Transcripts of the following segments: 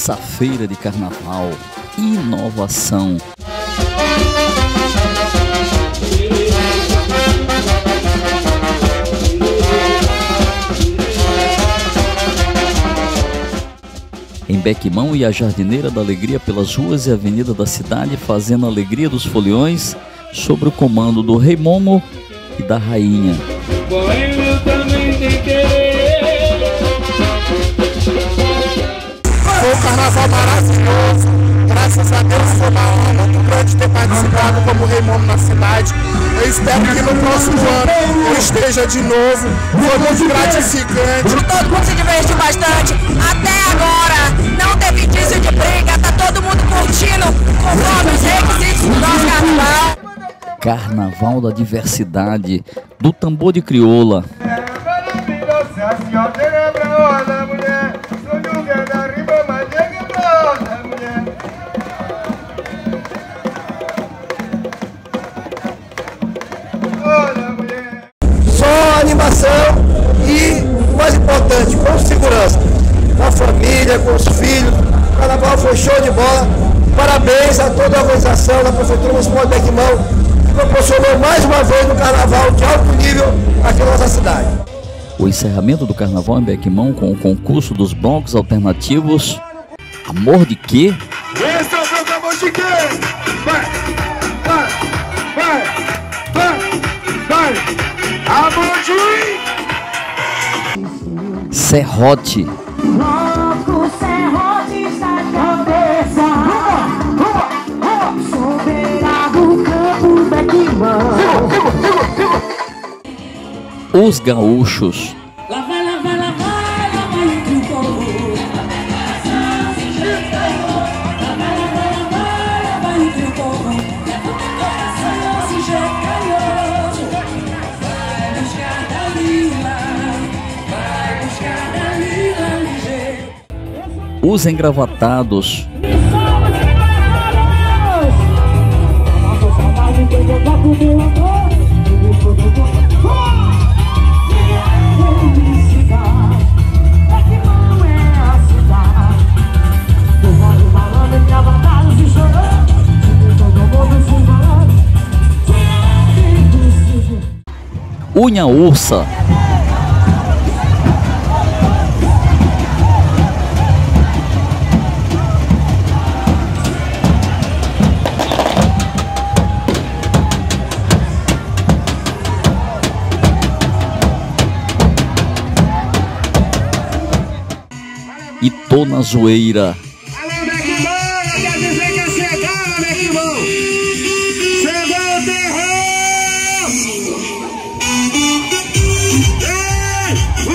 terça-feira de carnaval, inovação. Em Bequimão e a Jardineira da Alegria pelas ruas e avenidas da cidade, fazendo a alegria dos foliões, sob o comando do Rei Momo e da Rainha. Foi um carnaval maravilhoso, graças a Deus foi uma honra muito grande ter participado como Rei Momo na cidade. Eu espero que no próximo ano eu esteja de novo, foi muito gratificante. Todo mundo se divertiu bastante, até agora não teve indício de briga, tá todo mundo curtindo conforme os requisitos do nosso carnaval. Carnaval da diversidade, do tambor de crioula. Só animação e, o mais importante, com segurança, com a família, com os filhos. O carnaval foi show de bola. Parabéns a toda a organização da Prefeitura Municipal de Bequimão, que proporcionou mais uma vez um carnaval de alto nível aqui na nossa cidade. O encerramento do carnaval em Bequimão com o concurso dos blocos alternativos. Amor de quê? Esse é o meu amor de quê? Vai! Amor de... Serrote. Logo serrote na cabeça, soberano campo Bequimão. Os gaúchos. Lá vai entre o povo. Lá vai entre o povo. Os engravatados. Unha ursa. E tô na zoeira. Alô, Bequimão, quer dizer que chegaram, Bequimão. Chegou o terror. Ei,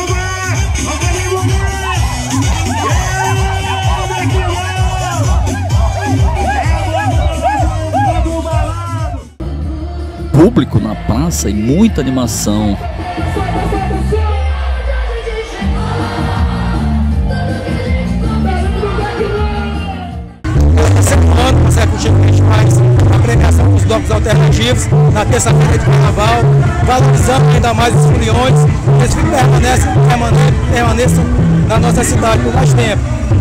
vamos Público na praça e muita animação. A gente faz a premiação dos blocos alternativos na terça-feira de carnaval, valorizando ainda mais os foliões, eles permaneçam na nossa cidade por mais tempo.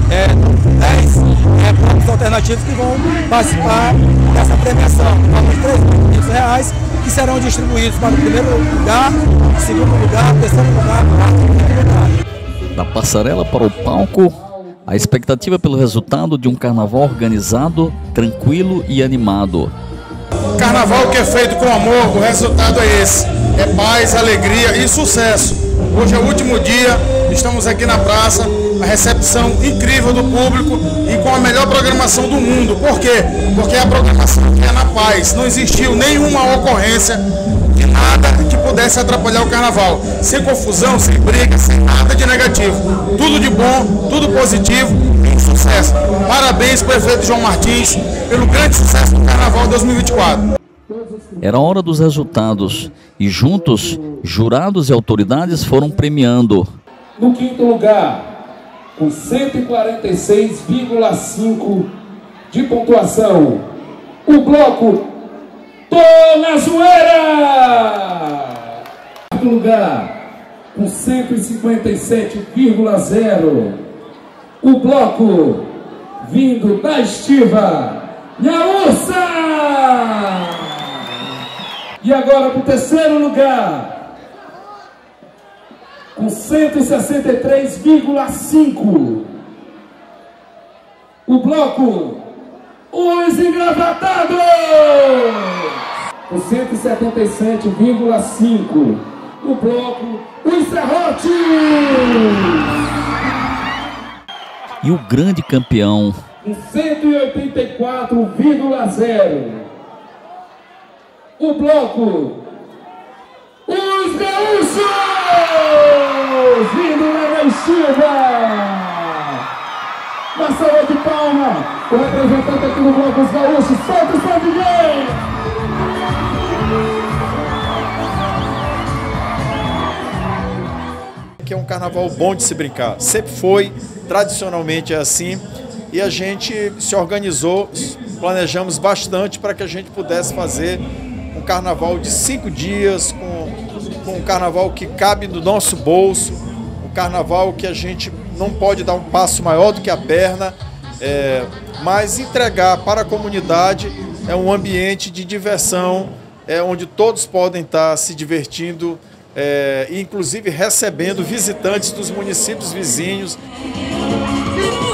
10 blocos alternativos que vão participar dessa premiação, com R$ 3.500, que serão distribuídos para o primeiro lugar, segundo lugar, terceiro lugar, quarto lugar. Da passarela para o palco, a expectativa pelo resultado de um carnaval organizado, tranquilo e animado. Carnaval que é feito com amor, o resultado é esse. É paz, alegria e sucesso. Hoje é o último dia, estamos aqui na praça, a recepção incrível do público e com a melhor programação do mundo. Por quê? Porque a programação é na paz, não existiu nenhuma ocorrência de nada que pudesse atrapalhar o carnaval. Sem confusão, sem briga, sem nada de negativo. Tudo de bom, tudo positivo e sucesso. Parabéns, prefeito João Martins, pelo grande sucesso do carnaval 2024. Era hora dos resultados e juntos, jurados e autoridades foram premiando. No quinto lugar, com 146,5 de pontuação, o bloco Tô na Zoeira! Quarto lugar, com 157,0, o bloco vindo da estiva, Nhaúça! E agora para o terceiro lugar, com 163,5, o bloco Os Engravatados, com 177,5, o bloco Os Serrotes. E o grande campeão, Com 184,0, o bloco Os Gaúchos, vindo lá na estiva. Uma salva de palma, o representante aqui do bloco Os Gaúchos, solta o São Miguel. Que é um carnaval bom de se brincar, sempre foi, tradicionalmente é assim, e a gente se organizou, planejamos bastante para que a gente pudesse fazer um carnaval de 5 dias, com um carnaval que cabe no nosso bolso, um carnaval que a gente não pode dar um passo maior do que a perna, mas entregar para a comunidade é um ambiente de diversão, onde todos podem estar se divertindo, inclusive recebendo visitantes dos municípios vizinhos.